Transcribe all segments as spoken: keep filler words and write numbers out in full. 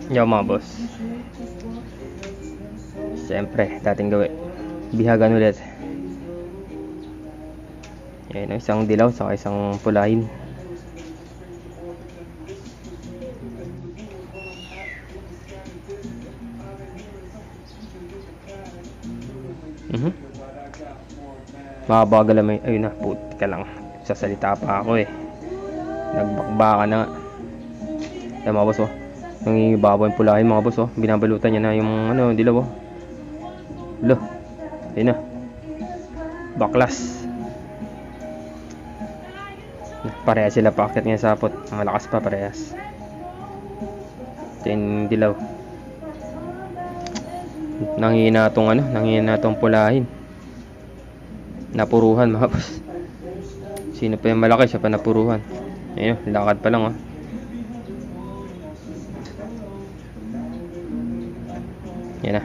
Yo mga boss. Siyempre, dating gawin. Bihagan ulit. Yan, isang dilaw saka isang pulahin. Mhm. Mabagal lang may, ayun na, puti ka lang. Sasalita pa ako eh. Nagbakbaka na nga. Yan mga boss oh. Nangingibabaw yung pulahin mga boss oh. Binabalutan niya na yung ano, dilaw oh. Lo. Ayun na. Baklas. Parehas sila paakit niya sa sapot. Malakas pa parehas. Ito yung dilaw. Nangihina tong ano, nangihina tong pulahin. Napuruhan mga boss. Sino pa yung malaki, siya pa napuruhan. Ayun, lakad pa lang oh. Yan na.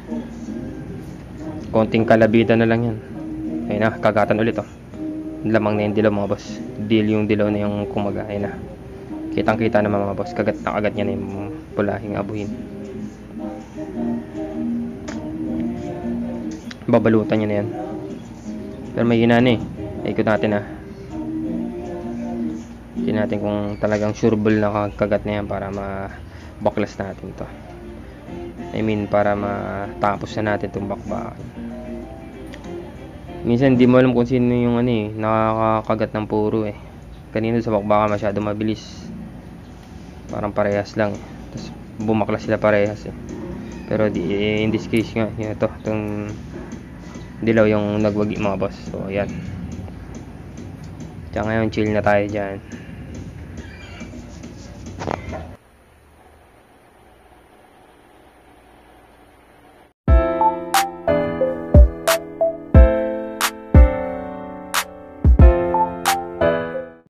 Konting kalabida na lang yan. Ayun na, kagatan ulit oh. Lamang na yung dilaw mga boss. Deal yung dilaw na yung kumaga. Ayun na. Kitang kita naman mga boss. Kagat na kagat niya na yung pulahing abuhin. Babalutan niya na yan. Pero may hina na eh. Ikot natin ah. Tingnan natin kung talagang sureball na kagat na yan para mabaklas natin to. I mean para matapos na natin itong bakbakan. Minsan hindi mo alam kung sino yung ano eh, nakakagat ng puro eh. Kanina sa bakbakan masyado mabilis. Parang parehas lang eh. Tapos bumaklas sila parehas eh. Pero di, eh, in this case nga, yun ito, itong dilaw yung nagwagi mga boss. So ayan. Kaya ngayon chill na tayo dyan.